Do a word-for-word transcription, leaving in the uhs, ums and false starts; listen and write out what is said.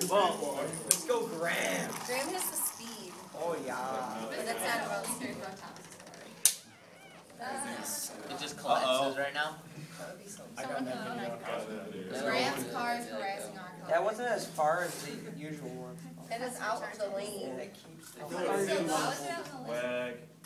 Well, let's go Graham. Graham has the speed. Oh yeah. But that's not about speed. It just collapses right now. I got that video. Graham's car is harassing our car. That wasn't as far as the usual one. It is out of the lane. It keeps the Wag.